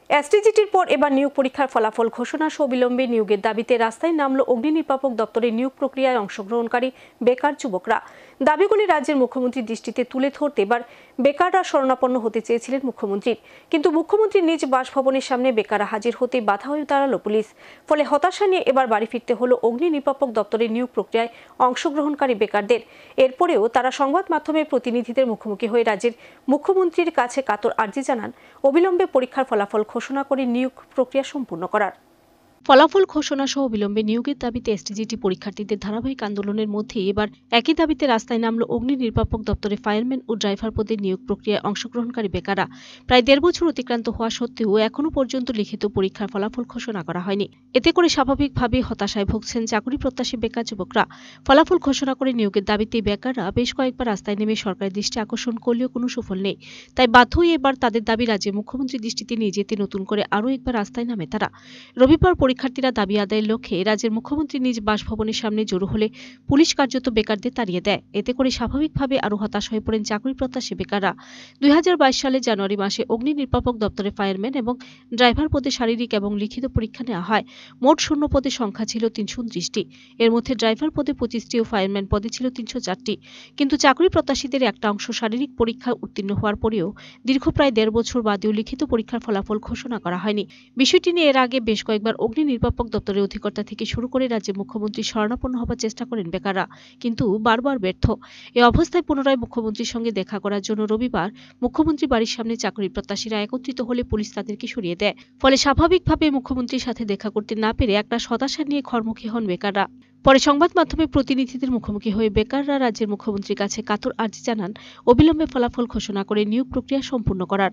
এসটিজিটির পর এবার নিয়োগ পরীক্ষার ফলাফল ঘোষণা সহ বিলম্বে নিয়োগের দাবিতে রাস্তায় নামল অগ্নি নির্বাপক দপ্তরের নিয়োগ প্রক্রিয়ায় অংশগ্রহণকারী বেকার যুবকরা। দাবিগুলি রাজ্যের মুখ্যমন্ত্রীর দৃষ্টিতে তুলে ধরতে এবার বেকাররা শরণাপন্ন হতে চেয়েছিলেন মুখ্যমন্ত্রীর, কিন্তু মুখ্যমন্ত্রীর নিজ বাসভবনের সামনে বেকাররা হাজির হতে বাধা হয়ে দাঁড়ালো পুলিশ। ফলে হতাশা নিয়ে এবার বাড়ি ফিরতে হলো অগ্নি নির্বাপক দপ্তরের নিয়োগ প্রক্রিয়ায় অংশগ্রহণকারী বেকারদের। এরপরেও তারা সংবাদ মাধ্যমের প্রতিনিধিদের মুখোমুখি হয়ে রাজ্যের মুখ্যমন্ত্রীর কাছে কাতর আর্জি জানান অবিলম্বে পরীক্ষার ফলাফল ঘোষণা করে নিয়োগ প্রক্রিয়া সম্পূর্ণ করার। ফলাফল ঘোষণা সহ বিলম্বে নিয়োগের দাবিতে এসটিজিটি পরীক্ষার্থীদের ধারাবাহিক আন্দোলনের মধ্যে এবার একই দাবিতে রাস্তায় নামল অগ্নি নির্বাপক দপ্তরে ফায়ারম্যান ও ড্রাইভার পদে নিয়োগ প্রক্রিয়ায় অংশগ্রহণকারী বেকাররা। প্রায় ১.৫ বছর অতিক্রান্ত হওয়া সত্ত্বেও এখনও পর্যন্ত লিখিত পরীক্ষার ফলাফল ঘোষণা করা হয়নি। এতে করে স্বাভাবিকভাবেই হতাশায় ভুগছেন চাকরি প্রত্যাশী বেকার যুবকরা। ফলাফল ঘোষণা করে নিয়োগের দাবিতে বেকাররা বেশ কয়েকবার রাস্তায় নেমে সরকারের দৃষ্টি আকর্ষণ করলেও কোনো সুফল নেই। তাই বাধ্য হয়ে এবার তাদের দাবি রাজ্যের মুখ্যমন্ত্রীর দৃষ্টিতে নিয়ে যেতে নতুন করে আরও একবার রাস্তায় নামে তারা। রবিবার পরীক্ষার্থীরা দাবি আদায়ের লক্ষ্যে রাজ্যের মুখ্যমন্ত্রী নিজ বাসভবনের সামনে জড়ো হলে পুলিশ কার্যত বেকারদের তাড়িয়ে দেয়। এতে করে স্বাভাবিকভাবে আরও হতাশ হয়ে পড়েন চাকরি প্রত্যাশী বেকাররা। ২০২২ সালের জানুয়ারি মাসে অগ্নি নির্বাপক দপ্তরে ফায়ারম্যান এবং ড্রাইভার পদে শারীরিক এবং লিখিত পরীক্ষা নেওয়া হয়। মোট শূন্য পদের সংখ্যা ছিল ৩২৯টি। এর মধ্যে ড্রাইভার পদে ২৫টি ও ফায়ারম্যান পদে ছিল ৩০৪টি। কিন্তু চাকরি প্রত্যাশীদের একটা অংশ শারীরিক পরীক্ষায় উত্তীর্ণ হওয়ার পরেও দীর্ঘ প্রায় ১.৫ বছর বাদেও লিখিত পরীক্ষার ফলাফল ঘোষণা করা হয়নি। বিষয়টি নিয়ে এর আগে বেশ কয়েকবার অগ্নি নির্বাপক দপ্তরের অধিকর্তা থেকে শুরু করে রাজ্যের মুখ্যমন্ত্রী শরণাপন্ন হবার চেষ্টা করেন বেকাররা, কিন্তু বারবার ব্যর্থ। এই অবস্থায় পুনরায় মুখ্যমন্ত্রীর সঙ্গে দেখা করার জন্য রবিবার মুখ্যমন্ত্রী বাড়ির সামনে চাকরি প্রত্যাশীরা একত্রিত হলে পুলিশ তাদেরকে সরিয়ে দেয়। ফলে স্বাভাবিকভাবে মুখ্যমন্ত্রীর সাথে দেখা করতে না পেরে একটা হতাশা নিয়ে ঘরমুখী হন বেকাররা। পরে সংবাদ মাধ্যমের প্রতিনিধিদের মুখোমুখি হয়ে বেকাররা রাজ্যের মুখ্যমন্ত্রীর কাছে কাতর আর্জি জানান অবিলম্বে ফলাফল ঘোষণা করে নিয়োগ প্রক্রিয়া সম্পূর্ণ করার।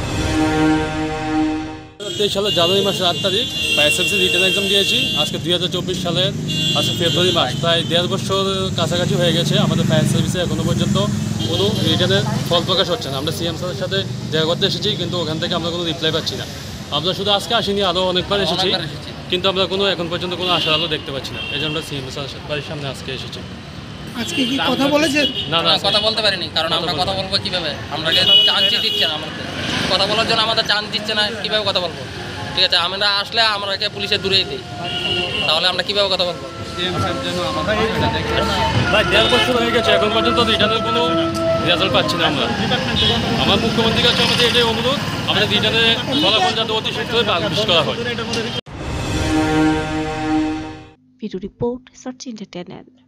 ২০২৩ সালের জানুয়ারি মাসের ৮ তারিখ এসএসসি রিটেন এক্সাম দিয়েছি। আজকে ২০২৪ সালের আজকে ফেব্রুয়ারি মাস, প্রায় ১.৫ বছর কাছাকাছি হয়ে গেছে। আমাদের ফায়ার সার্ভিসে এখনো পর্যন্ত কোনো রিটেনের ফল প্রকাশ হচ্ছে না। আমরা সিএম স্যারের সাথে দেখা করতে এসেছি, কিন্তু ওখান থেকে আমরা কোনো রিপ্লাই পাচ্ছি না। আমরা শুধু আজকে আসিনি, আরও অনেকবার এসেছি, কিন্তু আমরা এখন পর্যন্ত কোনো আশার আলো দেখতে পাচ্ছি না। এই জন্য আমরা সিএম স্যারের বাড়ির সামনে আজকে এসেছি। আজকে কি কথা বলেছেন? না, কথা বলতে পারিনি, কারণ আমরা কথা বলবো কিভাবে? আমরা চান্সই দিচ্ছে না, আমাদের কথা বলার জন্য আমাদের চান্স দিচ্ছে না, কিভাবে কথা বলবো? ঠিক আছে, আমরা আসলে আমরাকে পুলিশে দূরেই দিই, তাহলে আমরা কিভাবে কথা বলবো? প্রায় ১.৫ বছর হয়ে গেছে, এখন পর্যন্ত রিটার্নের কোনো রেজাল্ট পাচ্ছি না আমরা। আমার মুখ্যমন্ত্রীর কাছে আমাদের এটাই অনুরোধ, আমাদের রিটার্নের ফলাফল যাতে অতি শীঘ্রই পাবলিশ করা হয়। Bureau report, search entertainment.